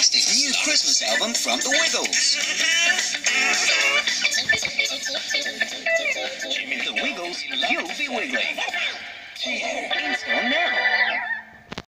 fantastic new Christmas album from the Wiggles. The Wiggles, You'll Be Wiggling. Here, install now.